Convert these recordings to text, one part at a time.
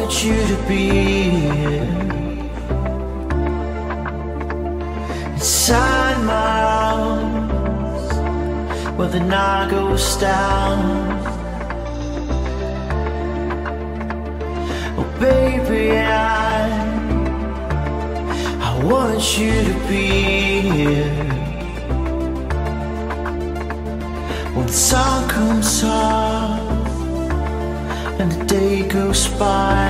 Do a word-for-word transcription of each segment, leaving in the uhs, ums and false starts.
want you to be here inside my arms where the night goes down. Oh baby, I I want you to be here when the sun comes up and the day goes by.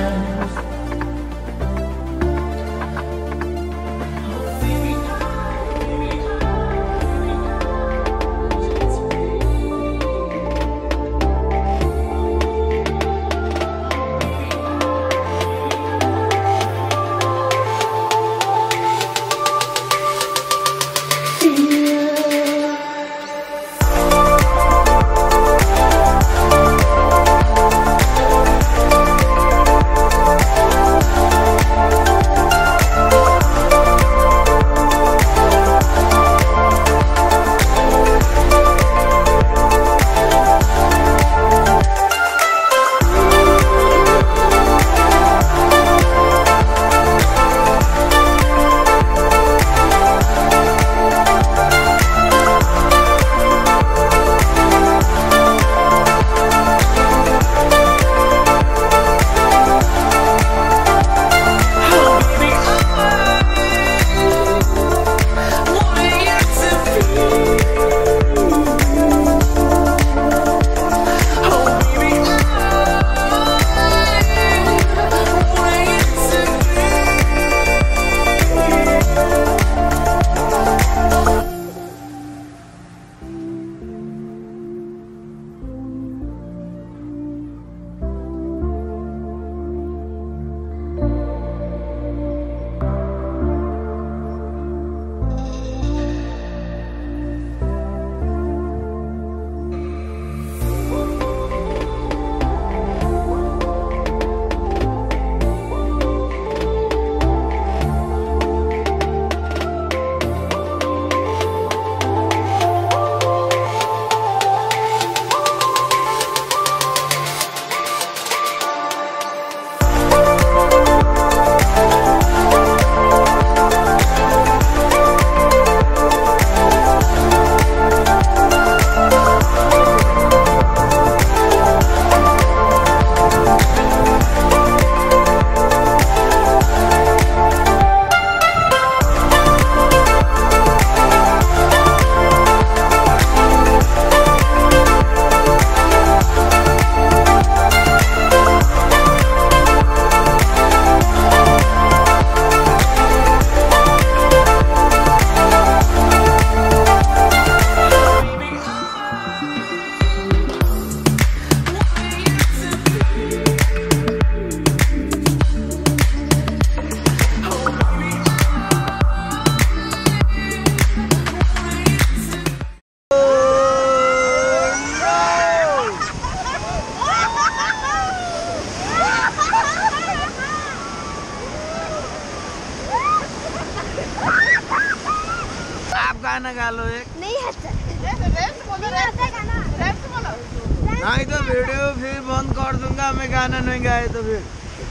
गाना गा लो एक। नहीं आता। Wraps बोलो, wraps गाना। Wraps बोलो। नहीं तो वीडियो फिर बंद कर दूंगा, मैं गाना नहीं गाए तो फिर।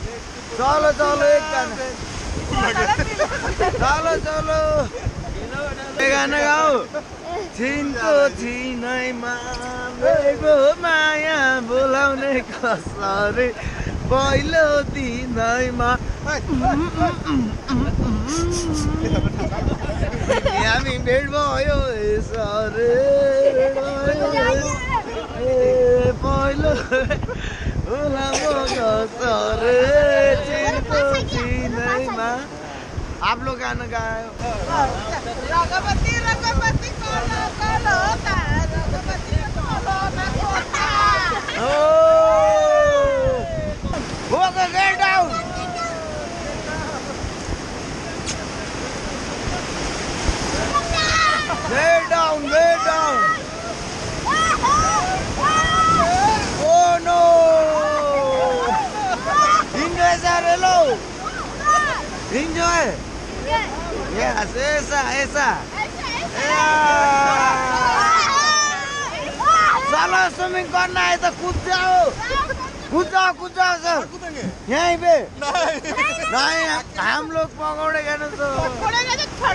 चलो चलो एक गाना। चलो चलो। एक गाना गाओ। छिनको छिनैमा मेरो माया बोलाउने कसरी पहिलो दिनैमा हामी भेट भयो यसरी पहिलो होला म कसरी छिनको छिनैमा। आप लोग गाना गायो। रघुपति रघुपति कोलो कोलो ता रघुपति कोलो ना कोता। Oh Walker, get down! Get down, get down! Oh no! Enjoy, sir, hello! Enjoy! Yes, esa, esa! चलो स्विमिंग करना है तो कूद जाओ। कूद जाओ कूद जाओ सर कूदेंगे यहीं पे नहीं नहीं हम लोग पकौड़े खाने तो पकौड़े का जो